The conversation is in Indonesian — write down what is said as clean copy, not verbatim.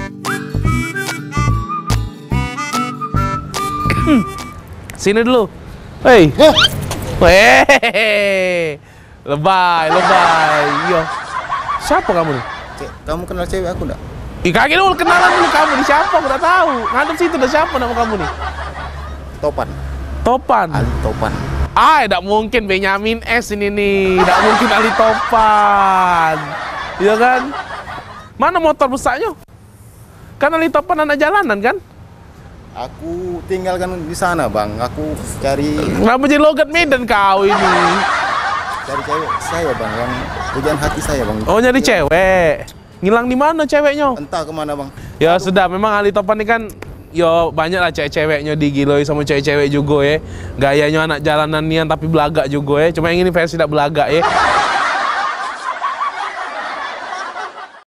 Sini dulu. Hei. Weh. Lebay. Iya. Siapa kamu nih? Kamu kenal cewek aku enggak? Ih, kaget dulu, kenalan dulu kamu nih siapa? Aku udah tahu. Ngadep situ udah siapa nama kamu nih? Topan. Topan. Ali Topan. Tidak mungkin Benyamin S ini nih. Tidak mungkin Ali Topan. Iya kan? Mana motor besarnya? Kan Ali Topan anak jalanan kan? Aku tinggalkan di sana, Bang. Aku cari Kenapa jadi logat Medan kau ini? cewek saya, Bang, yang pujian hati saya, Bang. Oh, nyari cewek. Ngilang di mana ceweknya? Entah kemana, Bang. Ya sudah, memang Ali Topan ini kan yo banyak lah cewek-ceweknya digiloi sama cewek-cewek juga ya. Gayanya anak jalanan nian tapi belagak juga ya. Cuma yang ini versi tidak belagak ya.